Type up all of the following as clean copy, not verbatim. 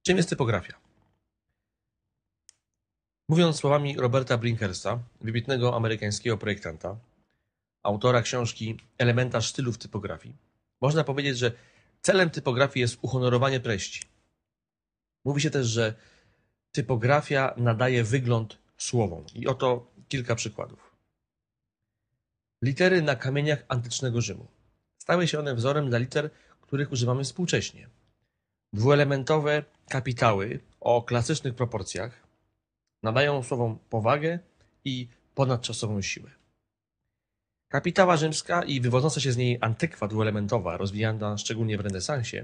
Czym jest typografia? Mówiąc słowami Roberta Brinkersa, wybitnego amerykańskiego projektanta, autora książki Elementarz stylu w typografii, można powiedzieć, że celem typografii jest uhonorowanie treści. Mówi się też, że typografia nadaje wygląd słowom. I oto kilka przykładów. Litery na kamieniach antycznego Rzymu. Stały się one wzorem dla liter, których używamy współcześnie. Dwuelementowe kapitały o klasycznych proporcjach nadają słowom powagę i ponadczasową siłę. Kapitała rzymska i wywodząca się z niej antykwa dwuelementowa, rozwijana szczególnie w renesansie,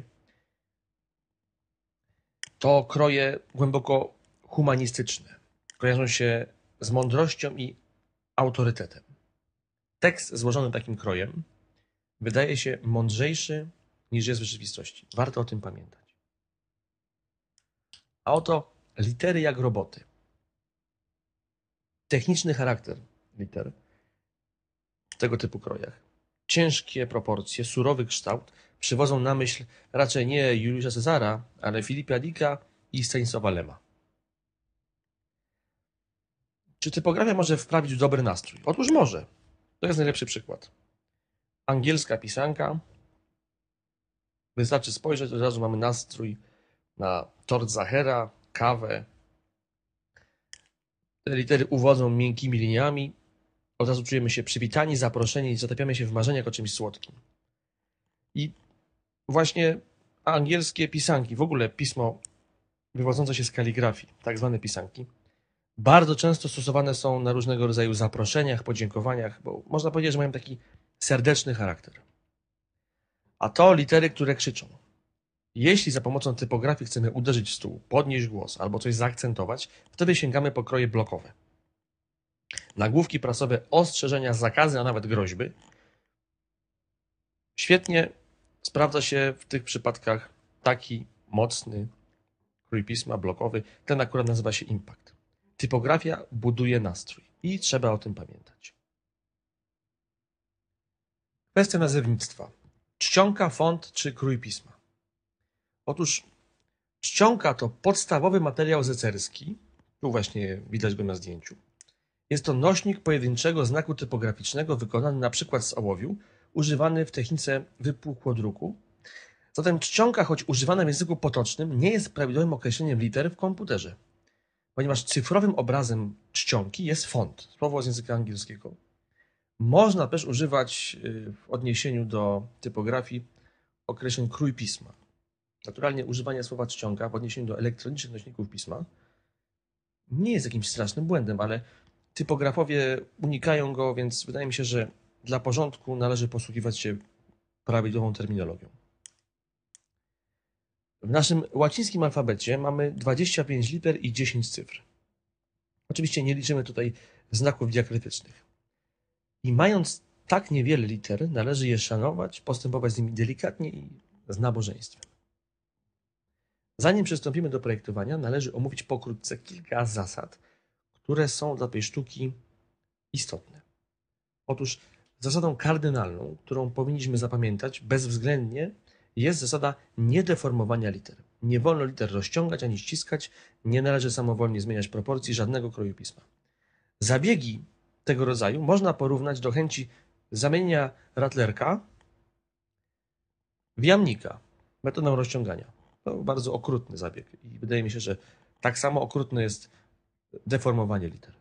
to kroje głęboko humanistyczne. Kojarzą się z mądrością i autorytetem. Tekst złożony takim krojem wydaje się mądrzejszy niż jest w rzeczywistości. Warto o tym pamiętać. A oto litery jak roboty. Techniczny charakter liter w tego typu krojach. Ciężkie proporcje, surowy kształt przywodzą na myśl raczej nie Juliusza Cezara, ale Filipa Dicka i Stanisława Lema. Czy typografia może wprawić w dobry nastrój? Otóż może. To jest najlepszy przykład. Angielska pisanka. Wystarczy spojrzeć, od razu mamy nastrój na tort Zachera, kawę. Te litery uwodzą miękkimi liniami. Od razu czujemy się przywitani, zaproszeni i zatapiamy się w marzeniach o czymś słodkim. I właśnie angielskie pisanki, w ogóle pismo wywodzące się z kaligrafii, tak zwane pisanki, bardzo często stosowane są na różnego rodzaju zaproszeniach, podziękowaniach, bo można powiedzieć, że mają taki serdeczny charakter. A to litery, które krzyczą. Jeśli za pomocą typografii chcemy uderzyć w stół, podnieść głos albo coś zaakcentować, wtedy sięgamy po kroje blokowe. Nagłówki prasowe, ostrzeżenia, zakazy, a nawet groźby. Świetnie sprawdza się w tych przypadkach taki mocny krój pisma blokowy. Ten akurat nazywa się impact. Typografia buduje nastrój i trzeba o tym pamiętać. Kwestia nazewnictwa. Czcionka, font czy krój pisma? Otóż czcionka to podstawowy materiał zecerski. Tu właśnie widać go na zdjęciu. Jest to nośnik pojedynczego znaku typograficznego wykonany na przykład z ołowiu, używany w technice wypukłodruku. Zatem czcionka, choć używana w języku potocznym, nie jest prawidłowym określeniem liter w komputerze, ponieważ cyfrowym obrazem czcionki jest font, słowo z języka angielskiego. Można też używać w odniesieniu do typografii określeń krój pisma. Naturalnie używanie słowa czcionka w odniesieniu do elektronicznych nośników pisma nie jest jakimś strasznym błędem, ale typografowie unikają go, więc wydaje mi się, że dla porządku należy posługiwać się prawidłową terminologią. W naszym łacińskim alfabecie mamy 25 liter i 10 cyfr. Oczywiście nie liczymy tutaj znaków diakrytycznych. I mając tak niewiele liter, należy je szanować, postępować z nimi delikatnie i z nabożeństwem. Zanim przystąpimy do projektowania, należy omówić pokrótce kilka zasad, które są dla tej sztuki istotne. Otóż zasadą kardynalną, którą powinniśmy zapamiętać bezwzględnie, jest zasada niedeformowania liter. Nie wolno liter rozciągać ani ściskać, nie należy samowolnie zmieniać proporcji żadnego kroju pisma. Zabiegi tego rodzaju można porównać do chęci zamienienia ratlerka w jamnika metodą rozciągania. To bardzo okrutny zabieg i wydaje mi się, że tak samo okrutne jest deformowanie liter.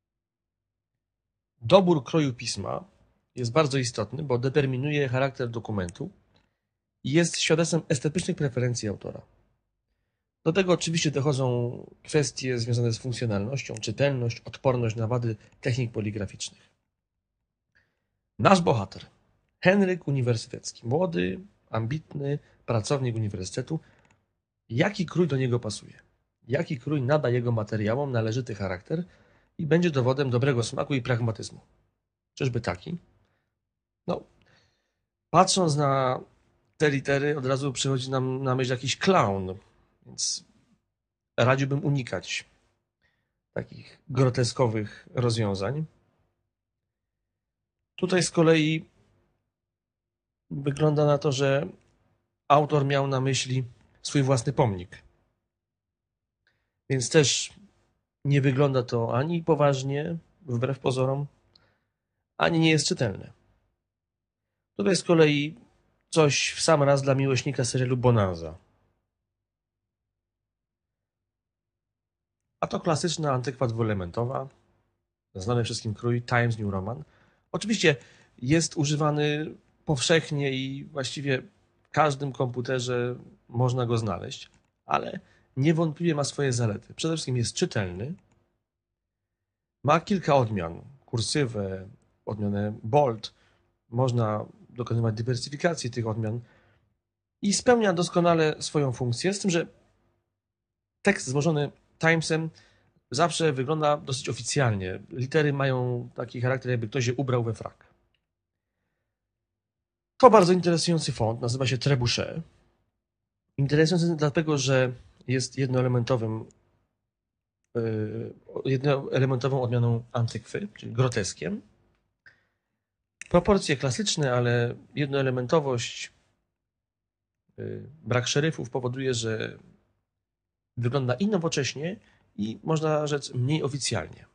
Dobór kroju pisma jest bardzo istotny, bo determinuje charakter dokumentu i jest świadectwem estetycznych preferencji autora. Do tego oczywiście dochodzą kwestie związane z funkcjonalnością, czytelność, odporność na wady technik poligraficznych. Nasz bohater, Henryk Uniwersytecki, młody, ambitny pracownik uniwersytetu. Jaki krój do niego pasuje? Jaki krój nada jego materiałom należyty charakter i będzie dowodem dobrego smaku i pragmatyzmu? Czyżby taki? No, patrząc na te litery, od razu przychodzi nam na myśl jakiś klaun, więc radziłbym unikać takich groteskowych rozwiązań. Tutaj z kolei wygląda na to, że autor miał na myśli swój własny pomnik. Więc też nie wygląda to ani poważnie, wbrew pozorom, ani nie jest czytelne. To z kolei coś w sam raz dla miłośnika serialu Bonanza. A to klasyczna antykwa dwuelementowa, znany wszystkim krój Times New Roman. Oczywiście jest używany powszechnie i właściwie w każdym komputerze można go znaleźć, ale niewątpliwie ma swoje zalety. Przede wszystkim jest czytelny, ma kilka odmian, kursywę, odmianę bold, można dokonywać dywersyfikacji tych odmian i spełnia doskonale swoją funkcję, z tym, że tekst złożony Timesem zawsze wygląda dosyć oficjalnie. Litery mają taki charakter, jakby ktoś je ubrał we frak. To bardzo interesujący font, nazywa się Trebuchet. Interesujący dlatego, że jest jednoelementową odmianą antykwy, czyli groteskiem. Proporcje klasyczne, ale jednoelementowość, brak szeryfów powoduje, że wygląda i nowocześnie, i można rzec mniej oficjalnie.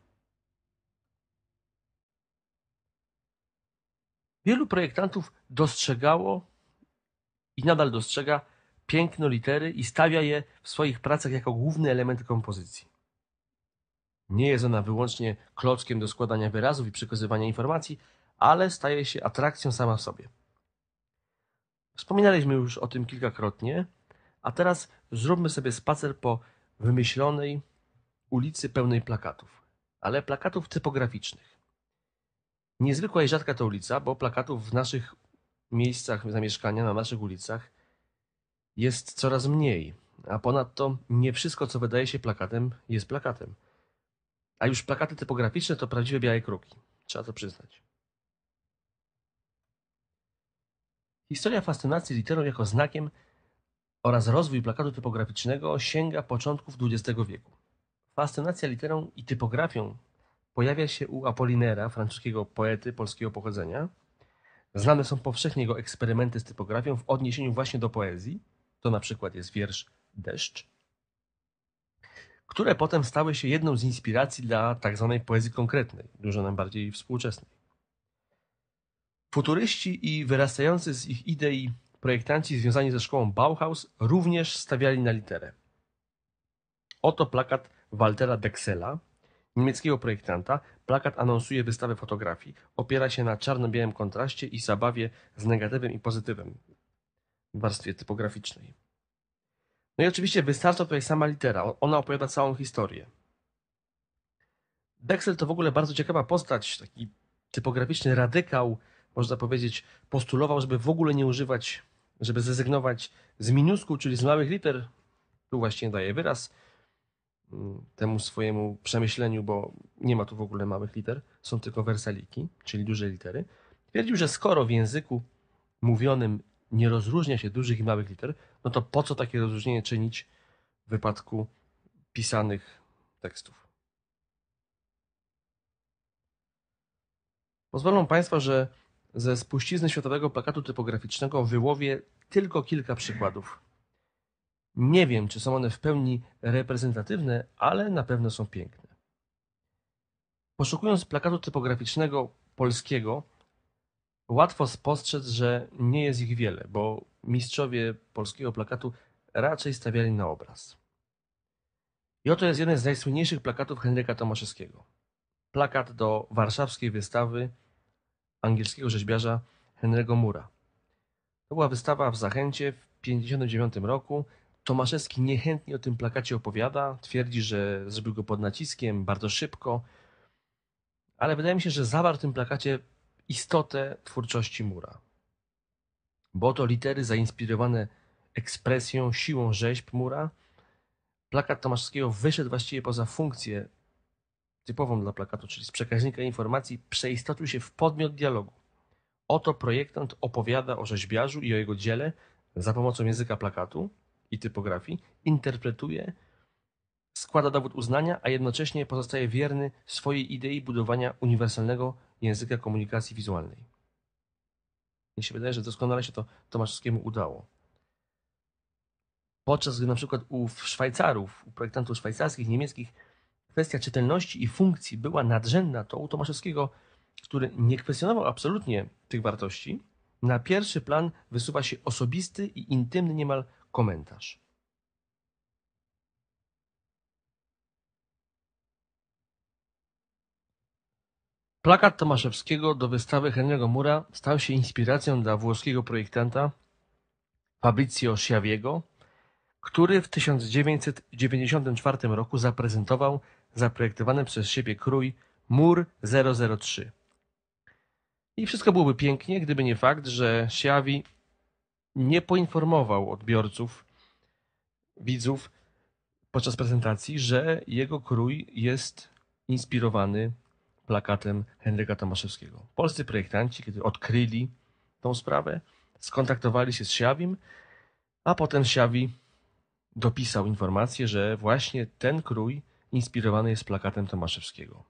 Wielu projektantów dostrzegało i nadal dostrzega piękno litery i stawia je w swoich pracach jako główny element kompozycji. Nie jest ona wyłącznie klockiem do składania wyrazów i przekazywania informacji, ale staje się atrakcją sama w sobie. Wspominaliśmy już o tym kilkakrotnie, a teraz zróbmy sobie spacer po wymyślonej ulicy pełnej plakatów, ale plakatów typograficznych. Niezwykła i rzadka to ulica, bo plakatów w naszych miejscach zamieszkania, na naszych ulicach jest coraz mniej, a ponadto nie wszystko, co wydaje się plakatem, jest plakatem. A już plakaty typograficzne to prawdziwe białe kruki, trzeba to przyznać. Historia fascynacji literą jako znakiem oraz rozwój plakatu typograficznego sięga początków XX wieku. Fascynacja literą i typografią pojawia się u Apollinera, francuskiego poety polskiego pochodzenia. Znane są powszechnie jego eksperymenty z typografią w odniesieniu właśnie do poezji. To na przykład jest wiersz Deszcz, które potem stały się jedną z inspiracji dla tak zwanej poezji konkretnej, dużo nam bardziej współczesnej. Futuryści i wyrastający z ich idei projektanci związani ze szkołą Bauhaus również stawiali na literę. Oto plakat Waltera Dexela, niemieckiego projektanta. Plakat anonsuje wystawę fotografii. Opiera się na czarno-białym kontraście i zabawie z negatywem i pozytywem w warstwie typograficznej. No i oczywiście wystarcza tutaj sama litera. Ona opowiada całą historię. Dexel to w ogóle bardzo ciekawa postać, taki typograficzny radykał, można powiedzieć, postulował, żeby w ogóle nie używać, żeby zrezygnować z minuskuł, czyli z małych liter. Tu właśnie daje wyraz temu swojemu przemyśleniu, bo nie ma tu w ogóle małych liter, są tylko wersaliki, czyli duże litery. Twierdził, że skoro w języku mówionym nie rozróżnia się dużych i małych liter, no to po co takie rozróżnienie czynić w wypadku pisanych tekstów? Pozwolą Państwo, że ze spuścizny światowego plakatu typograficznego wyłowię tylko kilka przykładów. Nie wiem, czy są one w pełni reprezentatywne, ale na pewno są piękne. Poszukując plakatu typograficznego polskiego, łatwo spostrzec, że nie jest ich wiele, bo mistrzowie polskiego plakatu raczej stawiali na obraz. I oto jest jeden z najsłynniejszych plakatów Henryka Tomaszewskiego. Plakat do warszawskiej wystawy angielskiego rzeźbiarza Henry'ego Moore'a. To była wystawa w Zachęcie w 1959 roku. Tomaszewski niechętnie o tym plakacie opowiada, twierdzi, że zrobił go pod naciskiem, bardzo szybko, ale wydaje mi się, że zawarł w tym plakacie istotę twórczości Moore'a. Bo to litery zainspirowane ekspresją, siłą rzeźb Moore'a. Plakat Tomaszewskiego wyszedł właściwie poza funkcję typową dla plakatu, czyli z przekaźnika informacji przeistoczył się w podmiot dialogu. Oto projektant opowiada o rzeźbiarzu i o jego dziele za pomocą języka plakatu i typografii, interpretuje, składa dowód uznania, a jednocześnie pozostaje wierny swojej idei budowania uniwersalnego języka komunikacji wizualnej. Mnie się wydaje, że doskonale się to Tomaszewskiemu udało. Podczas gdy na przykład u Szwajcarów, u projektantów szwajcarskich, niemieckich kwestia czytelności i funkcji była nadrzędna, to u Tomaszewskiego, który nie kwestionował absolutnie tych wartości, na pierwszy plan wysuwa się osobisty i intymny niemal komentarz. Plakat Tomaszewskiego do wystawy Henry'ego Mura stał się inspiracją dla włoskiego projektanta Fabrizio Schiaviego, który w 1994 roku zaprezentował zaprojektowany przez siebie krój Mur 003. I wszystko byłoby pięknie, gdyby nie fakt, że Schiavi nie poinformował odbiorców, widzów podczas prezentacji, że jego krój jest inspirowany plakatem Henryka Tomaszewskiego. Polscy projektanci, kiedy odkryli tą sprawę, skontaktowali się z Schiavim, a potem Schiavi dopisał informację, że właśnie ten krój inspirowany jest plakatem Tomaszewskiego.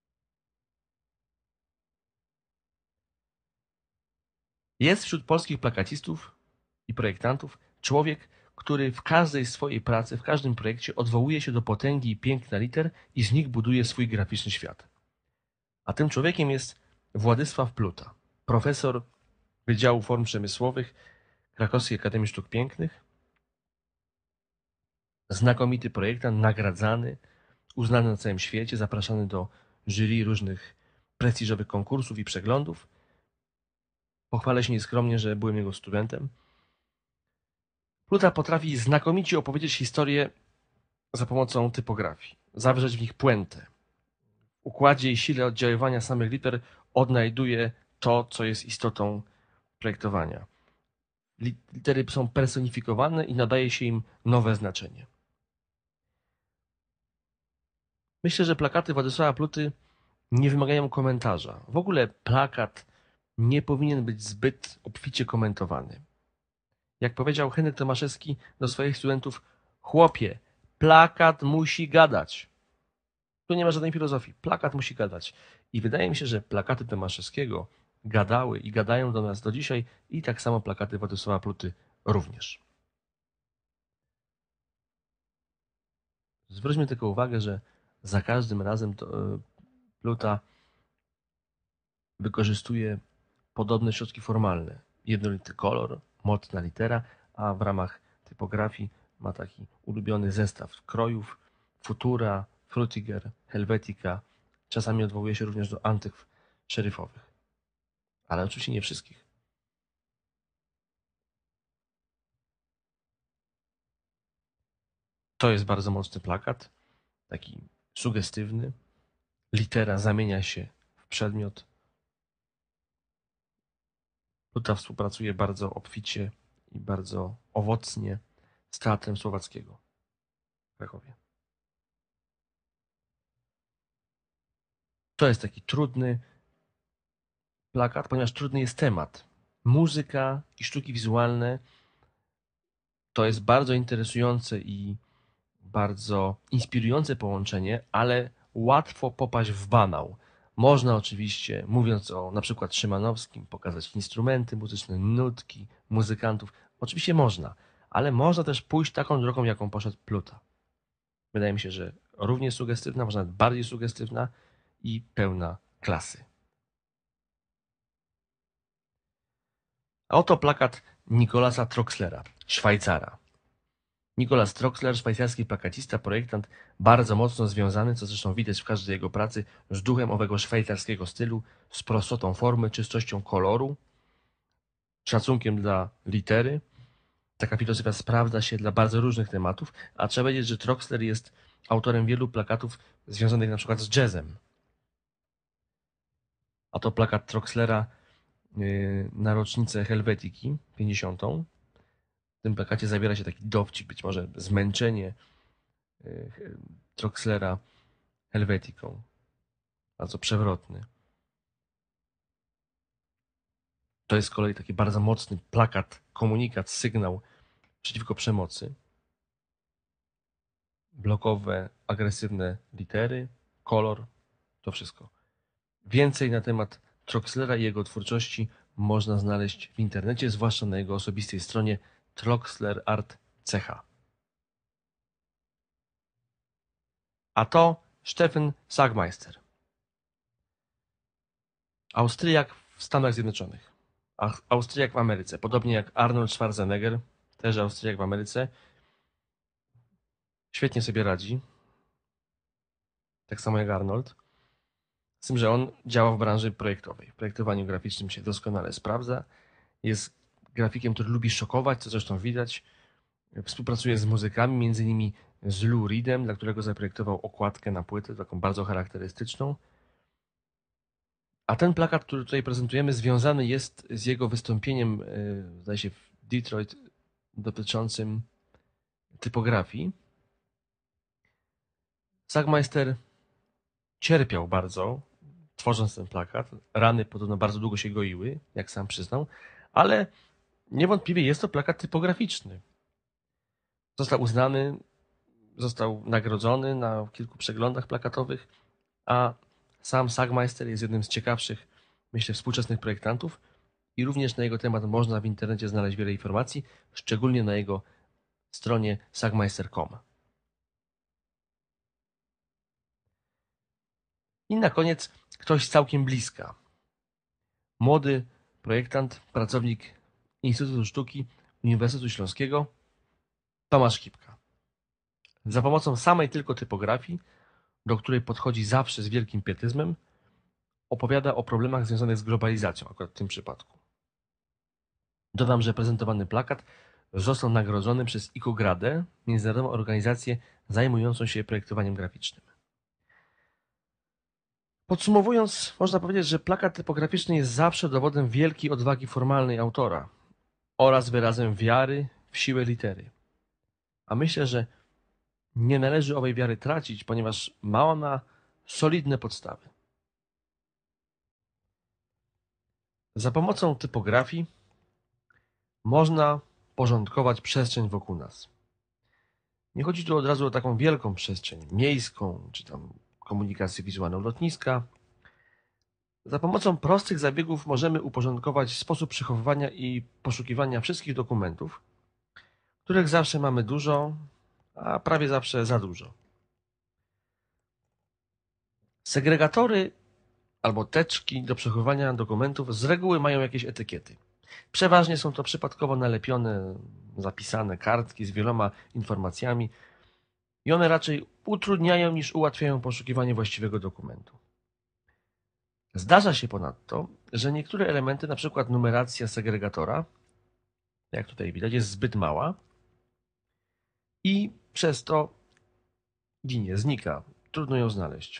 Jest wśród polskich plakacistów i projektantów człowiek, który w każdej swojej pracy, w każdym projekcie odwołuje się do potęgi i piękna liter i z nich buduje swój graficzny świat. A tym człowiekiem jest Władysław Pluta, profesor Wydziału Form Przemysłowych Krakowskiej Akademii Sztuk Pięknych, znakomity projektant, nagradzany, uznany na całym świecie, zapraszany do jury różnych prestiżowych konkursów i przeglądów. Pochwalę się nieskromnie, że byłem jego studentem. Pluta potrafi znakomicie opowiedzieć historię za pomocą typografii, zawrzeć w nich puentę. W układzie i sile oddziaływania samych liter odnajduje to, co jest istotą projektowania. Litery są personifikowane i nadaje się im nowe znaczenie. Myślę, że plakaty Władysława Pluty nie wymagają komentarza. W ogóle plakat nie powinien być zbyt obficie komentowany. Jak powiedział Henryk Tomaszewski do swoich studentów: chłopie, plakat musi gadać. Tu nie ma żadnej filozofii. Plakat musi gadać. I wydaje mi się, że plakaty Tomaszewskiego gadały i gadają do nas do dzisiaj i tak samo plakaty Władysława Pluty również. Zwróćmy tylko uwagę, że za każdym razem Pluta wykorzystuje podobne środki formalne. Jednolity kolor, mocna litera, a w ramach typografii ma taki ulubiony zestaw krojów: Futura, Frutiger, Helvetica. Czasami odwołuje się również do antykw szeryfowych. Ale oczywiście nie wszystkich. To jest bardzo mocny plakat, taki sugestywny. Litera zamienia się w przedmiot. Pluta współpracuje bardzo obficie i bardzo owocnie z Teatrem Słowackiego w Krakowie. To jest taki trudny plakat, ponieważ trudny jest temat. Muzyka i sztuki wizualne to jest bardzo interesujące i bardzo inspirujące połączenie, ale łatwo popaść w banał. Można oczywiście, mówiąc o na przykład Szymanowskim, pokazać instrumenty muzyczne, nutki, muzykantów. Oczywiście można, ale można też pójść taką drogą, jaką poszedł Pluta. Wydaje mi się, że równie sugestywna, może nawet bardziej sugestywna i pełna klasy. A oto plakat Nicolasa Troxlera, Szwajcara. Nicolas Troxler, szwajcarski plakacista, projektant, bardzo mocno związany, co zresztą widać w każdej jego pracy, z duchem owego szwajcarskiego stylu, z prostotą formy, czystością koloru, szacunkiem dla litery. Taka filozofia sprawdza się dla bardzo różnych tematów, a trzeba wiedzieć, że Troxler jest autorem wielu plakatów związanych na przykład z jazzem. A to plakat Troxlera na rocznicę Helvetiki 50. W tym plakacie zawiera się taki dowcip, być może zmęczenie Troxlera Helvetiką. Bardzo przewrotny. To jest z kolei taki bardzo mocny plakat, komunikat, sygnał przeciwko przemocy. Blokowe, agresywne litery, kolor, to wszystko. Więcej na temat Troxlera i jego twórczości można znaleźć w internecie, zwłaszcza na jego osobistej stronie Troxler Art CH. a to Stefan Sagmeister, Austriak w Stanach Zjednoczonych, Austriak w Ameryce, podobnie jak Arnold Schwarzenegger, też Austriak w Ameryce. Świetnie sobie radzi, tak samo jak Arnold, z tym, że on działa w branży projektowej. W projektowaniu graficznym się doskonale sprawdza, jest grafikiem, który lubi szokować, co zresztą widać. Współpracuje z muzykami, między innymi z Lou Reedem, dla którego zaprojektował okładkę na płytę, taką bardzo charakterystyczną. A ten plakat, który tutaj prezentujemy, związany jest z jego wystąpieniem, zdaje się, w Detroit, dotyczącym typografii. Sagmeister cierpiał bardzo, tworząc ten plakat. Rany podobno bardzo długo się goiły, jak sam przyznał, ale niewątpliwie jest to plakat typograficzny. Został uznany, został nagrodzony na kilku przeglądach plakatowych, a sam Sagmeister jest jednym z ciekawszych, myślę, współczesnych projektantów i również na jego temat można w internecie znaleźć wiele informacji, szczególnie na jego stronie sagmeister.com. I na koniec ktoś z całkiem bliska. Młody projektant, pracownik Instytutu Sztuki Uniwersytetu Śląskiego, Tomasz Kipka. Za pomocą samej tylko typografii, do której podchodzi zawsze z wielkim pietyzmem, opowiada o problemach związanych z globalizacją, akurat w tym przypadku. Dodam, że prezentowany plakat został nagrodzony przez ICOGRADE, międzynarodową organizację zajmującą się projektowaniem graficznym. Podsumowując, można powiedzieć, że plakat typograficzny jest zawsze dowodem wielkiej odwagi formalnej autora oraz wyrazem wiary w siłę litery. A myślę, że nie należy owej wiary tracić, ponieważ ma ona solidne podstawy. Za pomocą typografii można porządkować przestrzeń wokół nas. Nie chodzi tu od razu o taką wielką przestrzeń miejską, czy tam komunikację wizualną lotniska. Za pomocą prostych zabiegów możemy uporządkować sposób przechowywania i poszukiwania wszystkich dokumentów, których zawsze mamy dużo, a prawie zawsze za dużo. Segregatory albo teczki do przechowywania dokumentów z reguły mają jakieś etykiety. Przeważnie są to przypadkowo nalepione, zapisane kartki z wieloma informacjami i one raczej utrudniają niż ułatwiają poszukiwanie właściwego dokumentu. Zdarza się ponadto, że niektóre elementy, np. numeracja segregatora, jak tutaj widać, jest zbyt mała i przez to ginie, znika, trudno ją znaleźć.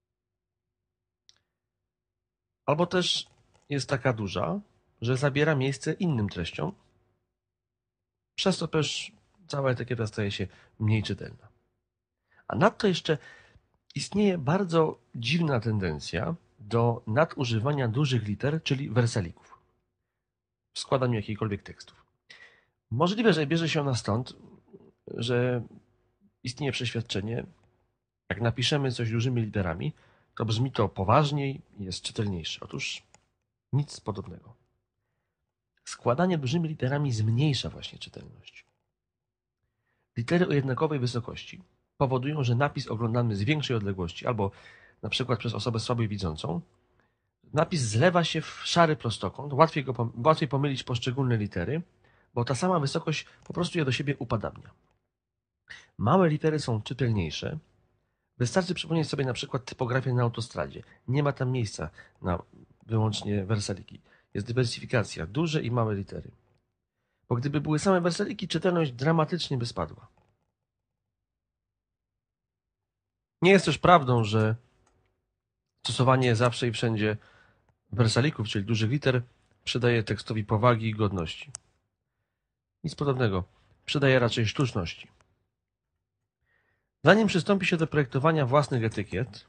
Albo też jest taka duża, że zabiera miejsce innym treściom, przez to też cała etykieta staje się mniej czytelna. A nadto jeszcze istnieje bardzo dziwna tendencja do nadużywania dużych liter, czyli wersalików w składaniu jakichkolwiek tekstów. Możliwe, że bierze się ona stąd, że istnieje przeświadczenie, jak napiszemy coś dużymi literami, to brzmi to poważniej i jest czytelniejsze. Otóż nic podobnego. Składanie dużymi literami zmniejsza właśnie czytelność. Litery o jednakowej wysokości powodują, że napis oglądamy z większej odległości albo na przykład przez osobę słabo widzącą. Napis zlewa się w szary prostokąt, łatwiej pomylić poszczególne litery, bo ta sama wysokość po prostu je do siebie upadabnia. Małe litery są czytelniejsze. Wystarczy przypomnieć sobie na przykład typografię na autostradzie. Nie ma tam miejsca na wyłącznie wersaliki. Jest dywersyfikacja, duże i małe litery. Bo gdyby były same wersaliki, czytelność dramatycznie by spadła. Nie jest też prawdą, że stosowanie zawsze i wszędzie wersalików, czyli dużych liter, przydaje tekstowi powagi i godności. Nic podobnego. Przydaje raczej sztuczności. Zanim przystąpi się do projektowania własnych etykiet,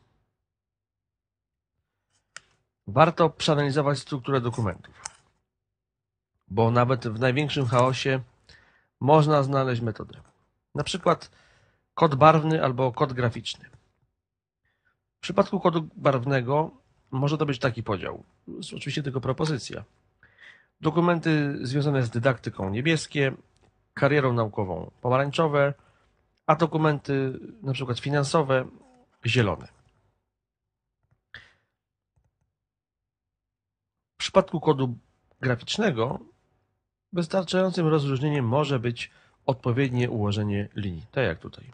warto przeanalizować strukturę dokumentów, bo nawet w największym chaosie można znaleźć metodę. Na przykład kod barwny albo kod graficzny. W przypadku kodu barwnego może to być taki podział. To jest oczywiście tylko propozycja. Dokumenty związane z dydaktyką niebieskie, karierą naukową pomarańczowe, a dokumenty na przykład finansowe zielone. W przypadku kodu graficznego wystarczającym rozróżnieniem może być odpowiednie ułożenie linii, tak jak tutaj.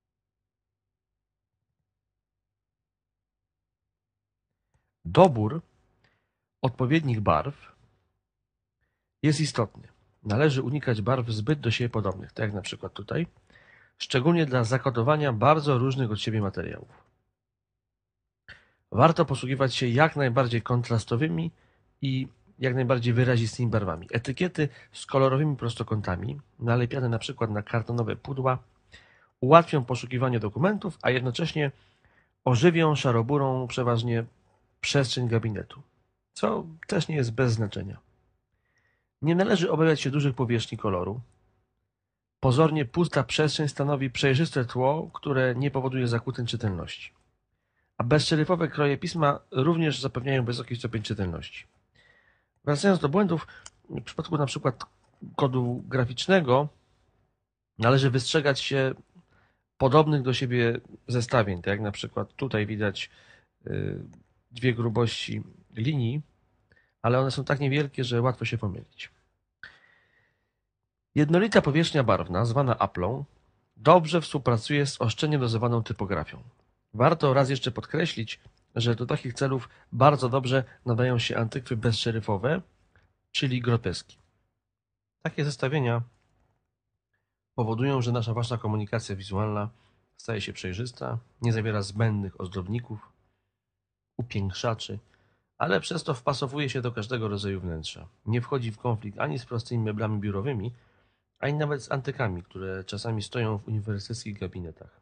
Dobór odpowiednich barw jest istotny. Należy unikać barw zbyt do siebie podobnych, tak jak na przykład tutaj, szczególnie dla zakodowania bardzo różnych od siebie materiałów. Warto posługiwać się jak najbardziej kontrastowymi i jak najbardziej wyrazistymi barwami. Etykiety z kolorowymi prostokątami, nalepiane na przykład na kartonowe pudła, ułatwią poszukiwanie dokumentów, a jednocześnie ożywią szaroburą przeważnie przestrzeń gabinetu, co też nie jest bez znaczenia. Nie należy obawiać się dużych powierzchni koloru. Pozornie pusta przestrzeń stanowi przejrzyste tło, które nie powoduje zakłóceń czytelności. A bezszeryfowe kroje pisma również zapewniają wysoki stopień czytelności. Wracając do błędów, w przypadku na przykład kodu graficznego należy wystrzegać się podobnych do siebie zestawień, tak jak na przykład tutaj widać dwie grubości linii, ale one są tak niewielkie, że łatwo się pomylić. Jednolita powierzchnia barwna, zwana aplą, dobrze współpracuje z oszczędnie dozowaną typografią. Warto raz jeszcze podkreślić, że do takich celów bardzo dobrze nadają się antykwy bezszeryfowe, czyli groteski. Takie zestawienia powodują, że nasza ważna komunikacja wizualna staje się przejrzysta, nie zawiera zbędnych ozdobników, upiększaczy, ale przez to wpasowuje się do każdego rodzaju wnętrza. Nie wchodzi w konflikt ani z prostymi meblami biurowymi, ani nawet z antykami, które czasami stoją w uniwersyteckich gabinetach.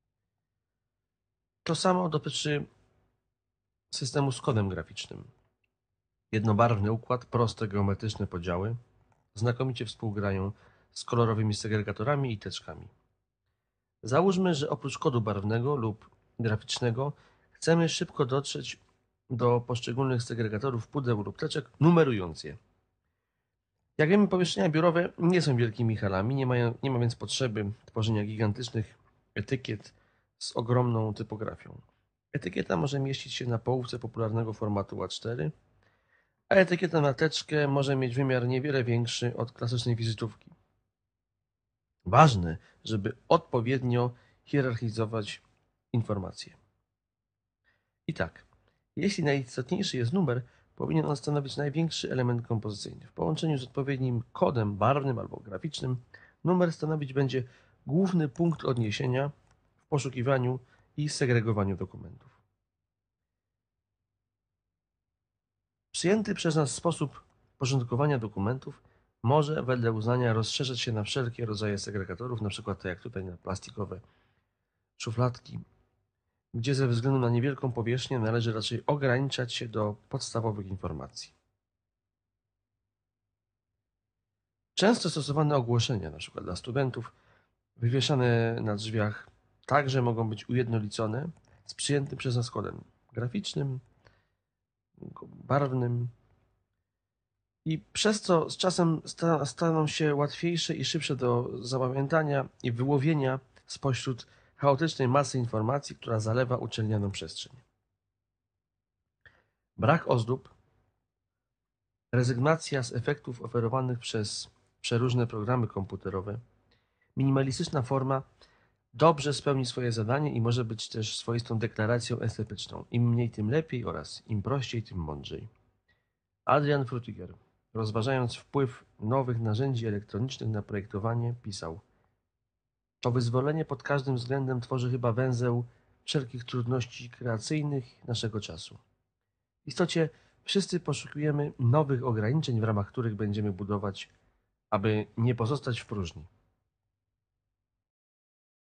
To samo dotyczy systemu z kodem graficznym. Jednobarwny układ, proste geometryczne podziały znakomicie współgrają z kolorowymi segregatorami i teczkami. Załóżmy, że oprócz kodu barwnego lub graficznego chcemy szybko dotrzeć do poszczególnych segregatorów pudeł lub teczek, numerując je. Jak wiemy, pomieszczenia biurowe nie są wielkimi halami, nie ma więc potrzeby tworzenia gigantycznych etykiet z ogromną typografią. Etykieta może mieścić się na połówce popularnego formatu A4, a etykieta na teczkę może mieć wymiar niewiele większy od klasycznej wizytówki. Ważne, żeby odpowiednio hierarchizować informacje. I tak, jeśli najistotniejszy jest numer, powinien on stanowić największy element kompozycyjny. W połączeniu z odpowiednim kodem barwnym albo graficznym, numer stanowić będzie główny punkt odniesienia w poszukiwaniu i segregowaniu dokumentów. Przyjęty przez nas sposób porządkowania dokumentów może wedle uznania rozszerzyć się na wszelkie rodzaje segregatorów, np. tak jak tutaj na plastikowe szufladki, gdzie ze względu na niewielką powierzchnię należy raczej ograniczać się do podstawowych informacji. Często stosowane ogłoszenia, np. dla studentów, wywieszane na drzwiach, także mogą być ujednolicone z przyjętym przez nas kodem graficznym, barwnym i przez co z czasem staną się łatwiejsze i szybsze do zapamiętania i wyłowienia spośród chaotycznej masy informacji, która zalewa uczelnianą przestrzeń. Brak ozdób, rezygnacja z efektów oferowanych przez przeróżne programy komputerowe, minimalistyczna forma dobrze spełni swoje zadanie i może być też swoistą deklaracją estetyczną. Im mniej, tym lepiej oraz im prościej, tym mądrzej. Adrian Frutiger, rozważając wpływ nowych narzędzi elektronicznych na projektowanie, pisał: to wyzwolenie pod każdym względem tworzy chyba węzeł wszelkich trudności kreacyjnych naszego czasu. W istocie wszyscy poszukujemy nowych ograniczeń, w ramach których będziemy budować, aby nie pozostać w próżni.